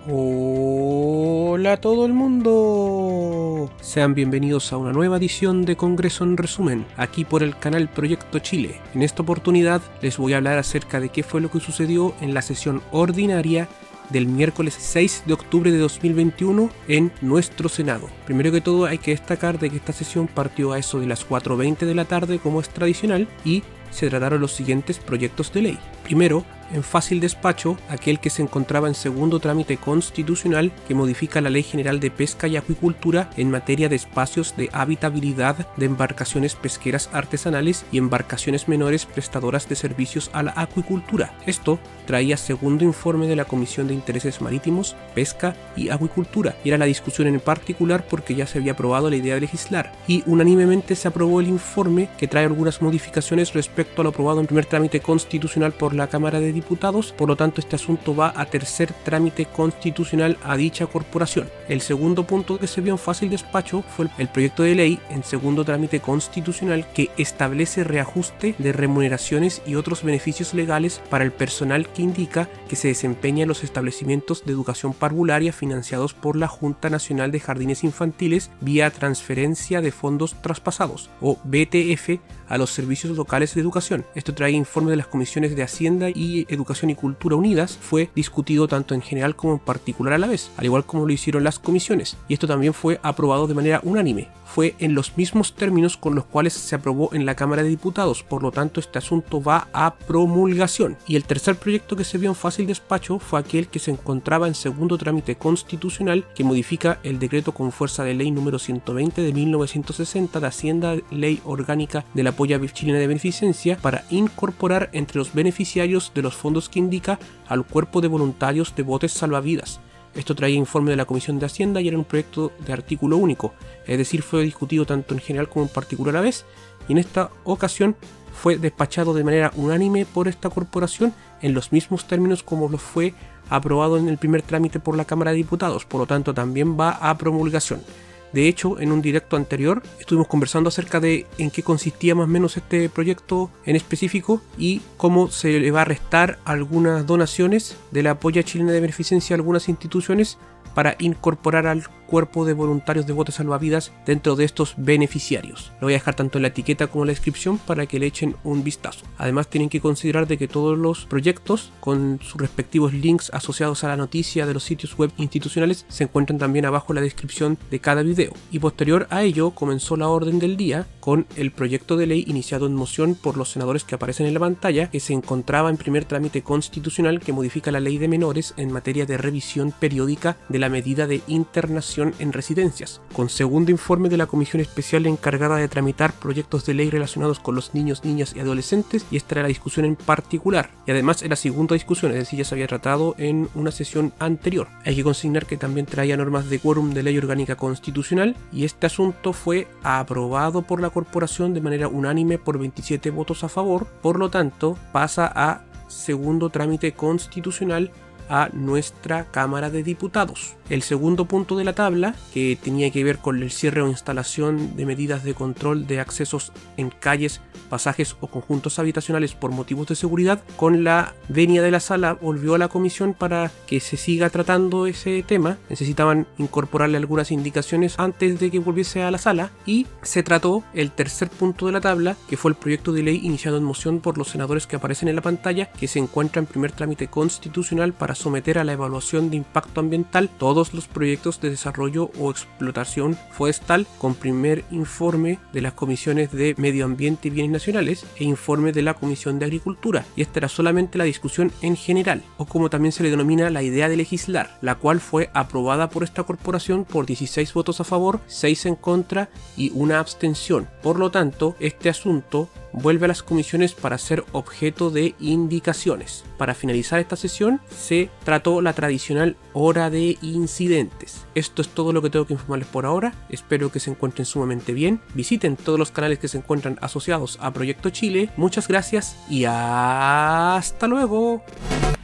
Hola a todo el mundo, sean bienvenidos a una nueva edición de Congreso en Resumen, aquí por el canal Proyecto Chile. En esta oportunidad les voy a hablar acerca de qué fue lo que sucedió en la sesión ordinaria del miércoles 6 de octubre de 2021 en nuestro Senado. Primero que todo hay que destacar de que esta sesión partió a eso de las 4:20 de la tarde como es tradicional y se trataron los siguientes proyectos de ley. Primero, en fácil despacho, aquel que se encontraba en segundo trámite constitucional que modifica la Ley General de Pesca y Acuicultura en materia de espacios de habitabilidad de embarcaciones pesqueras artesanales y embarcaciones menores prestadoras de servicios a la acuicultura. Esto traía segundo informe de la Comisión de Intereses Marítimos, Pesca y Acuicultura, y era la discusión en particular porque ya se había aprobado la idea de legislar, y unánimemente se aprobó el informe que trae algunas modificaciones respecto a lo aprobado en primer trámite constitucional por la Cámara de Diputados. Por lo tanto, este asunto va a tercer trámite constitucional a dicha corporación. El segundo punto que se vio en fácil despacho fue el proyecto de ley en segundo trámite constitucional que establece reajuste de remuneraciones y otros beneficios legales para el personal que indica que se desempeña en los establecimientos de educación parvularia financiados por la Junta Nacional de Jardines Infantiles vía transferencia de fondos traspasados, o BTF, a los servicios locales de educación. Esto trae informe de las comisiones de Hacienda y Educación y Cultura unidas. Fue discutido tanto en general como en particular a la vez, al igual como lo hicieron las comisiones, y esto también fue aprobado de manera unánime. Fue en los mismos términos con los cuales se aprobó en la Cámara de Diputados, por lo tanto este asunto va a promulgación. Y el tercer proyecto que se vio en fácil despacho fue aquel que se encontraba en segundo trámite constitucional que modifica el decreto con fuerza de ley número 120 de 1960 de Hacienda, Ley Orgánica de la Polla Chilena de Beneficencia, para incorporar entre los beneficiarios de los fondos que indica al cuerpo de voluntarios de botes salvavidas. Esto traía informe de la Comisión de Hacienda y era un proyecto de artículo único, es decir, fue discutido tanto en general como en particular a la vez, y en esta ocasión fue despachado de manera unánime por esta corporación en los mismos términos como lo fue aprobado en el primer trámite por la Cámara de Diputados, por lo tanto también va a promulgación. De hecho, en un directo anterior estuvimos conversando acerca de en qué consistía más o menos este proyecto en específico y cómo se le va a restar algunas donaciones de la Polla Chilena de Beneficencia a algunas instituciones para incorporar al cuerpo de voluntarios de botes salvavidas dentro de estos beneficiarios. Lo voy a dejar tanto en la etiqueta como en la descripción para que le echen un vistazo. Además tienen que considerar de que todos los proyectos con sus respectivos links asociados a la noticia de los sitios web institucionales se encuentran también abajo en la descripción de cada video. Y posterior a ello comenzó la orden del día con el proyecto de ley iniciado en moción por los senadores que aparecen en la pantalla, que se encontraba en primer trámite constitucional que modifica la ley de menores en materia de revisión periódica de la medida de internación en residencias, con segundo informe de la Comisión Especial encargada de tramitar proyectos de ley relacionados con los niños, niñas y adolescentes, y esta era la discusión en particular, y además era segunda discusión, es decir, ya se había tratado en una sesión anterior. Hay que consignar que también traía normas de quórum de ley orgánica constitucional, y este asunto fue aprobado por la corporación de manera unánime por 27 votos a favor, por lo tanto pasa a segundo trámite constitucional a nuestra Cámara de Diputados. El segundo punto de la tabla, que tenía que ver con el cierre o instalación de medidas de control de accesos en calles, pasajes o conjuntos habitacionales por motivos de seguridad, con la venia de la sala volvió a la comisión para que se siga tratando ese tema. Necesitaban incorporarle algunas indicaciones antes de que volviese a la sala, y se trató el tercer punto de la tabla, que fue el proyecto de ley iniciado en moción por los senadores que aparecen en la pantalla, que se encuentra en primer trámite constitucional para someter a la evaluación de impacto ambiental todos los proyectos de desarrollo o explotación forestal, con primer informe de las comisiones de Medio Ambiente y Bienes Nacionales e informe de la Comisión de Agricultura. Y esta era solamente la discusión en general, o como también se le denomina la idea de legislar, la cual fue aprobada por esta corporación por 16 votos a favor, 6 en contra y una abstención. Por lo tanto, este asunto vuelve a las comisiones para ser objeto de indicaciones. Para finalizar esta sesión se trató la tradicional hora de incidentes. Esto es todo lo que tengo que informarles por ahora. Espero que se encuentren sumamente bien. Visiten todos los canales que se encuentran asociados a Proyecto Chile. Muchas gracias y hasta luego.